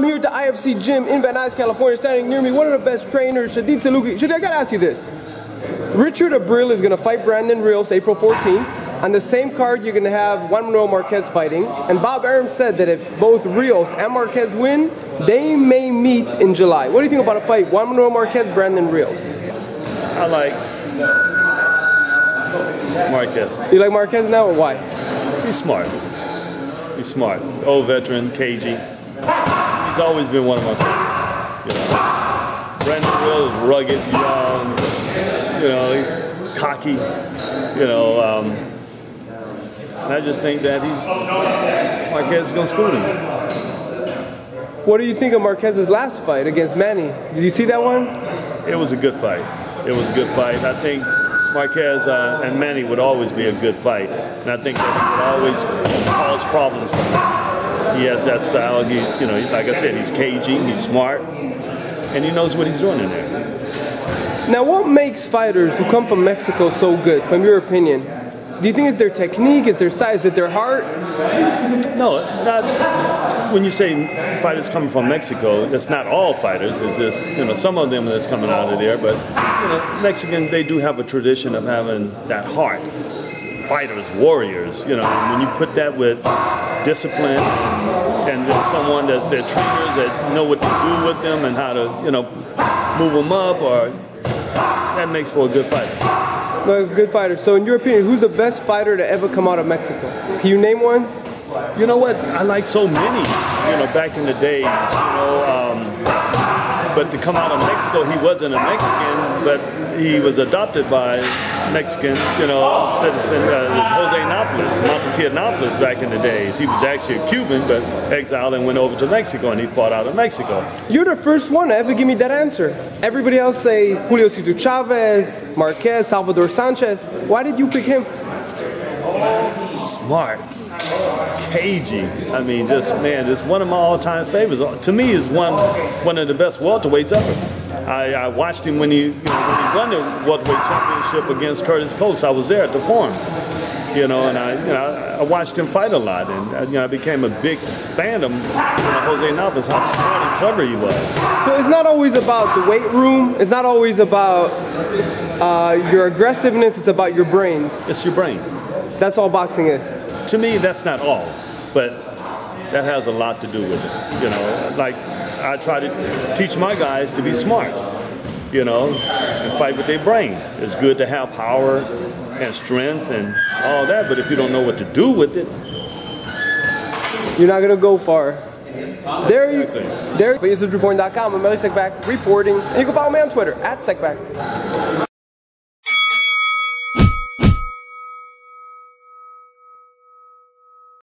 here at the IFC gym in Van Nuys, California. Standing near me, one of the best trainers, Shadid Saluki. Shadid, I gotta ask you this. Richard Abril is gonna fight Brandon Rios April 14th. On the same card, you're gonna have Juan Manuel Marquez fighting. And Bob Arum said that if both Rios and Marquez win, they may meet in July. What do you think about a fight, Juan Manuel Marquez, Brandon Rios? I like Marquez. You like Marquez now, or why? He's smart. He's smart. Old veteran, cagey. He's always been one of my favorites. You know, Brandon Rios is rugged, young, you know, cocky. You know, and I just think that Marquez is going to school him. What do you think of Marquez's last fight against Manny? Did you see that one? It was a good fight. It was a good fight. I think Marquez and Manny would always be a good fight, and I think that he would always cause problems for him. He has that style. He, you know, like I said, he's cagey, he's smart, and he knows what he's doing in there. Now, what makes fighters who come from Mexico so good, from your opinion? Do you think it's their technique, it's their size, is it their heart? No, not. When you say fighters coming from Mexico, it's not all fighters. It's just, you know, some of them that's coming out of there. But, you know, Mexicans, they do have a tradition of having that heart. Fighters, warriors, you know, and when you put that with discipline and someone that's their trainers that know what to do with them and how to, you know, move them up, or that makes for a good fighter. Well, good fighter. So in your opinion, who's the best fighter to ever come out of Mexico? Can you name one? You know what? I like so many, you know, back in the days, you know, but to come out of Mexico, he wasn't a Mexican, but he was adopted by Mexican, you know, citizen. It was José Nápoles, Nápoles back in the days. He was actually a Cuban, but exiled and went over to Mexico, and he fought out of Mexico. You're the first one to ever give me that answer. Everybody else say Julio Cesar Chavez, Marquez, Salvador Sanchez. Why did you pick him? Smart. Cagey. I mean, just, man, it's one of my all-time favorites. To me, is one of the best welterweights ever. I watched him when he won the welterweight championship against Curtis Coates. I was there at the forum, you know, and I watched him fight a lot, and you know, I became a big fan of José Nápoles, how smart and clever he was. So it's not always about the weight room. It's not always about your aggressiveness. It's about your brains. It's your brain. That's all boxing is. To me, that's not all, but that has a lot to do with it. You know, like I try to teach my guys to be smart, you know, and fight with their brain. It's good to have power and strength and all that, but if you don't know what to do with it, you're not going to go far. There you go. For ESNEWSreporting.com, I'm Secback reporting. And you can follow me on Twitter, @Secback.